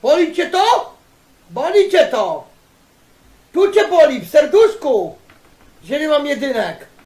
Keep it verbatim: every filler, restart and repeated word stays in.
Boli cię to? Boli cię to! Tu cię boli, w serduszku! Że nie mam jedynek.